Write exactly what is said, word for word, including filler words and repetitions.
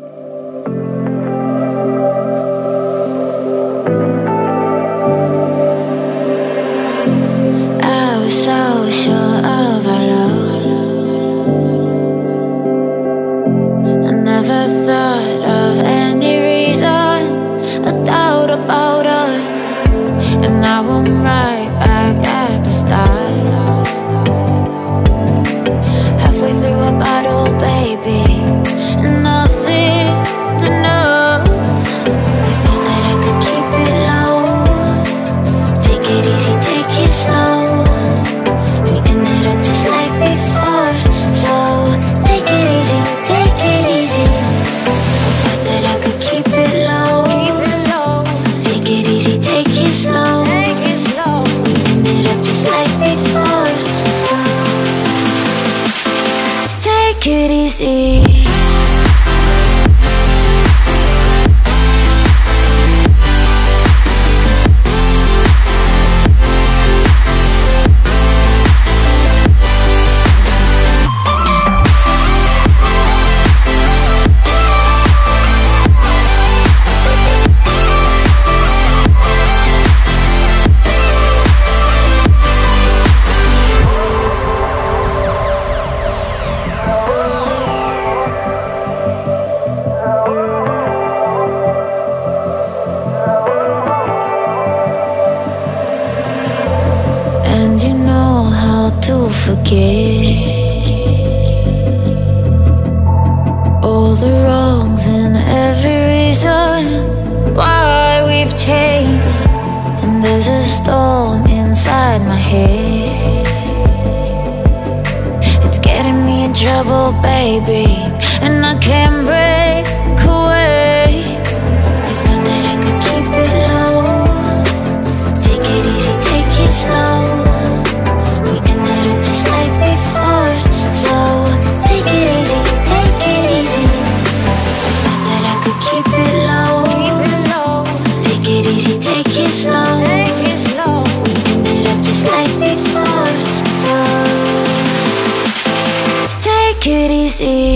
I was so sure of our love. I never thought of any reason, a doubt about us. And now I'm right back at the start. Halfway through a bottle, baby, and nothing's enough. I thought that I could keep it low. Take it easy, take it slow. We ended up just like before, so take it easy, take it easy. I thought that I could keep it low. Take it easy, take it slow. We ended up just like before, so take it easy. And you know how to forget all the wrongs and every reason why we've changed. And there's a storm inside my head, it's getting me in trouble, baby, and I can't break away. I thought that I could keep it low. Take it easy, take it slow. We ended up just like before, so take it easy, take it easy. I thought that I could keep it low. Take it easy, take it slow. We ended up just like before, so take it easy.